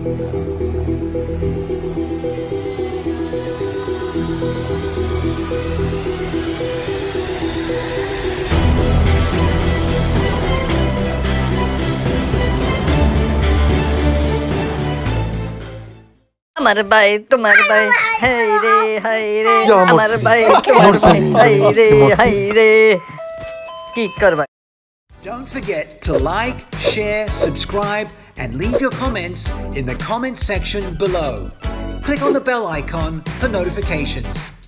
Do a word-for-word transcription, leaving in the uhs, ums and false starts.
আমার ভাই তোমার ভাই হাই রে হাই রে আমার ভাই তোমার ভাই হাই রে হাই রে কি করবা Don't forget to like, share, subscribe and leave your comments in the comment section below. Click on the bell icon for notifications.